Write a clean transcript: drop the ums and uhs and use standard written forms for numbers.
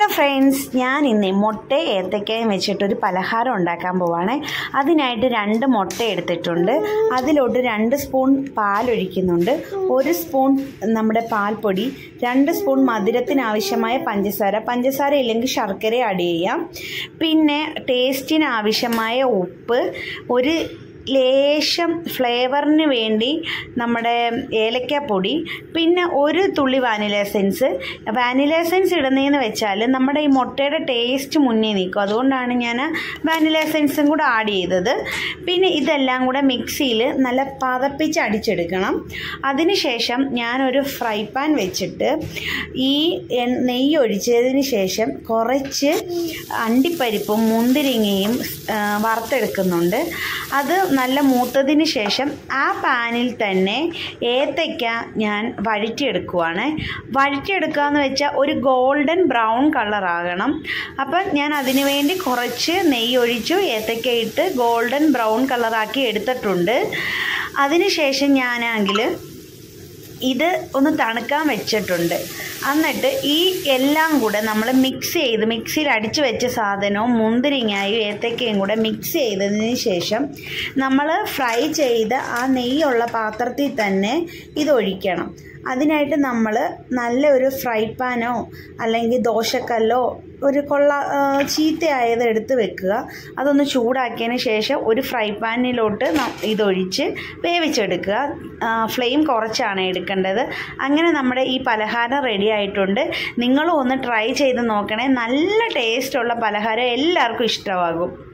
Hello friends, ഞാൻ ഇന്ന് മുട്ട ഏത്തക്കയും വെച്ചിട്ടൊരു പലഹാരം ഉണ്ടാക്കാൻ പോവാണ്. അതിനായിട്ട് 2 മുട്ട എടുത്തിട്ടുണ്ട്. അതിലോട്ട് 2 സ്പൂൺ പാലൊഴിക്കുന്നുണ്ട്, 1 സ്പൂൺ നമ്മുടെ പാൽപ്പൊടി, 2 സ്പൂൺ മധുരത്തിനാവശ്യമായ പഞ്ചസാര ഇല്ലെങ്കിൽ ശർക്കര ആഡ് ചെയ്യാം. പിന്നെ ടേസ്റ്റിന് ആവശ്യമായ ഉപ്പ്, ഒരു ലേശം ഫ്ലേവറിന് വേണ്ടി നമ്മുടെ ഏലക്കാപ്പൊടി, പിന്നെ 1 തുള്ളി വാനില എസൻസ്. വാനില എസൻസ് ഇടുന്നതെന്ന് വെച്ചാൽ നമ്മുടെ ഈ മുട്ടയുടെ ടേസ്റ്റ് മുന്നേ നിൽക്കും, അതുകൊണ്ടാണ് ഞാൻ വാനില എസൻസും കൂടെ ആഡ് ചെയ്തത്. പിന്നെ ഇതെല്ലാം കൂടെ മിക്സിയിൽ നല്ല പതപ്പിച്ച് അടിച്ചെടുക്കണം. അതിനുശേഷം ഞാനൊരു ഫ്രൈ പാൻ വെച്ചിട്ട് ഈ നെയ്യ് ഒഴിച്ചതിന് ശേഷം കുറച്ച് അണ്ടിപ്പരിപ്പും മുന്തിരിങ്ങയും വറുത്തെടുക്കുന്നുണ്ട്. അത് നല്ല മൂത്തതിന് ശേഷം ആ പാനിൽ തന്നെ ഏത്തയ്ക്ക ഞാൻ വഴറ്റിയെടുക്കുവാണ്. വഴറ്റിയെടുക്കുക എന്ന് വെച്ചാൽ ഒരു ഗോൾഡൻ ബ്രൗൺ കളറാകണം. അപ്പം ഞാൻ അതിനു വേണ്ടി കുറച്ച് നെയ്യ് ഒഴിച്ചു ഏത്തയ്ക്ക ഇട്ട് ഗോൾഡൻ ബ്രൗൺ കളറാക്കി എടുത്തിട്ടുണ്ട്. അതിനുശേഷം ഞാനാണെങ്കിൽ ഇത് ഒന്ന് തണുക്കാൻ വെച്ചിട്ടുണ്ട്. എന്നിട്ട് ഈ എല്ലാം കൂടെ നമ്മൾ മിക്സിയിൽ അടിച്ചു വെച്ച സാധനവും മുന്തിരിങ്ങയും ഏത്തക്കയും കൂടെ മിക്സ് ചെയ്തതിന് ശേഷം നമ്മൾ ഫ്രൈ ചെയ്ത ആ നെയ്യുള്ള പാത്രത്തിൽ തന്നെ ഇതൊഴിക്കണം. അതിനായിട്ട് നമ്മൾ നല്ലൊരു ഫ്രൈ പാനോ അല്ലെങ്കിൽ ദോശക്കല്ലോ ഒരു ചീത്തയായത് എടുത്ത് വെക്കുക. അതൊന്ന് ചൂടാക്കിയതിന് ശേഷം ഒരു ഫ്രൈ പാനിലോട്ട് ഇതൊഴിച്ച് വേവിച്ചെടുക്കുക. ഫ്ലെയിം കുറച്ചാണ് എടുക്കേണ്ടത്. അങ്ങനെ നമ്മുടെ ഈ പലഹാരം റെഡി ആയിട്ടുണ്ട്. നിങ്ങളും ഒന്ന് ട്രൈ ചെയ്ത് നോക്കണേ. നല്ല ടേസ്റ്റുള്ള പലഹാരം എല്ലാവർക്കും ഇഷ്ടമാകും.